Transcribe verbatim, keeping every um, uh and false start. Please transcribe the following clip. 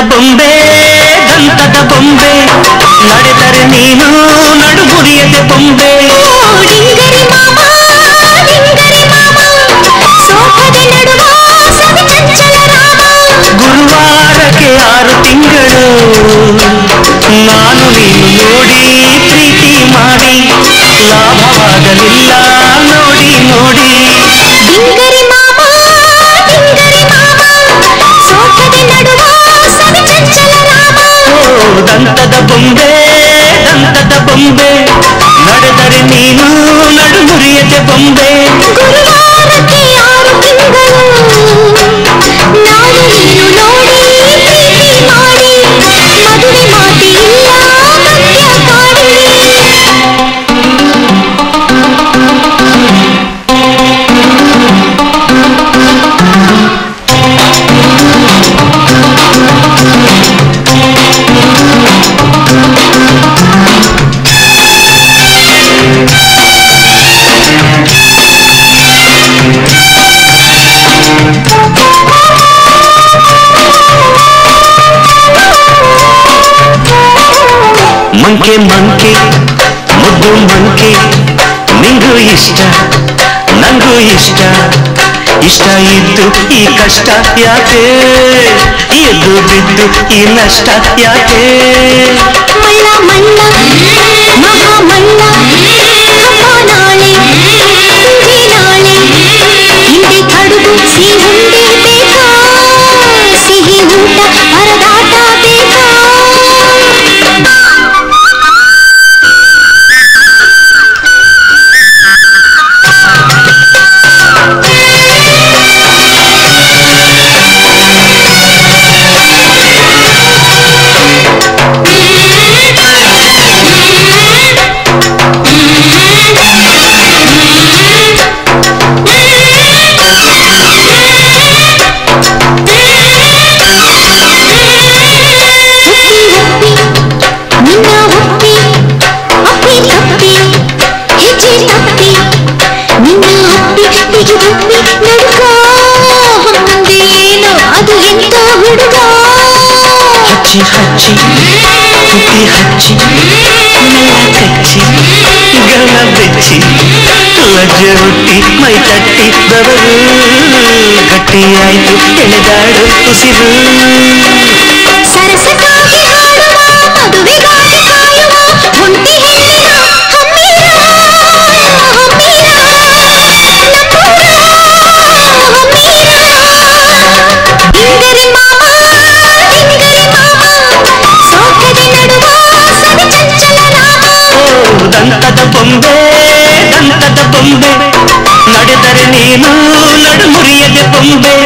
ಬೊಂಬೆ ದಂತದ ಬೊಂಬೆ ನಡೆದರೆ ನೀನು ನಡು ಮುರಿಯದೆ ಬೊಂಬೆ ಡಿಂಗರಿ ಮಾಮ ಡಿಂಗರಿ ಮಾಮ ಸೋಕದೆ ನಡುವ ಸವಿ ಚಂಚಲ ರಾಮ ಗುರುವಾರಕ್ಕೆ ಆರು ತಿಂಗಳು ನಾನು ನೀನು ನೋಡಿ ಪ್ರೀತಿ ಮಾಡಿ ಲಾಭವಾಗಲಿಲ್ಲ ನೋಡಿ ನೋಡಿ ಡಿಂಗರಿ ಮಾಮ ಡಿಂಗರಿ ಮಾಮ ಸೋಕದೆ ನಡುವ ಸವಿ ಚಂಚಲ ರಾಮ ದಂತದ ಬೊಂಬೆ ದಂತದ ಬೊಂಬೆ ನಡೆದರೆ ನೀನು ನಡು ಮುರಿಯದೆ ಬೊಂಬೆ ಗುರುವಾರಕ್ಕೆ ಆರು ತಿಂಗಳು ನಾನು ನೀನು ನೋಡಿ ಪ್ರೀತಿ ಮಾಡಿ ಮದುವೆ ಮಾತಿ ಇಲ್ಲ ಮಧ್ಯ ಕಾಡಿ ಮಂಕೆ ಮಂಕೆ ಮುದ್ದು ಮಂಕೆ ನಿಂಗೂ ಇಷ್ಟ ನಂಗೂ ಇಷ್ಟ ಇಷ್ಟ ಇದ್ದು ಈ ಕಷ್ಟ ಯಾಕೆ ಎದ್ದು ಬಿದ್ದು ಈ ನಷ್ಟ ಯಾಕೆ ಮಲ್ಲ ಮಲ್ಲ ಮಹಾ ಮಲ್ಲ ಹಬ್ಬ ನಾಳೆ ಸಂಜೆ ನಾಳೆ ಹಿಂದೆ ಕಡುಬು ಸಿಹುಂಡೆ ಬೇಕಾ ಸಿಹಿ ಊಟ ಪರದಾಟ ಬೇಕಾ ಹಚ್ಚಿ ಹಚ್ಚಿ ತುಟಿ ಹಚ್ಚಿ ಮೆಲ್ಲ ಕಚ್ಚಿ ಗಣ ಬೆಚ್ಚಿ ಲಜ್ಜೆ ಹುಟ್ಟಿ ಮೈ ತಟ್ಟಿ ಬವರು ಗಟ್ಟಿಯಾಯ್ತು ಎಳೆದಾಡು ಉಸಿರು ಸರಸಕ್ಕಾಗಿ ಹಾಡುವ ಮದುವೆಗಾಗಿ ಕಾಯುವ ಒಂಟಿ ಹೆಣ್ಣಿನ ಹಮ್ಮಿರ ಹಮ್ಮಿರ ನಮ್ಮೂರ ಹಮ್ಮಿರ ಡಿಂಗರಿ ಮಾಮ ಡಿಂಗರಿ ಮಾಮ ಸೋಕದೆ ನಡುವ ಸವಿ ಚಂಚಲ ರಾಮ ದಂತದ ಬೊಂಬೆ ದಂತದ ಬೊಂಬೆ ನಡೆದರೆ ನೀನು ನಡು ಮುರಿಯದೆ ಬೊಂಬೆ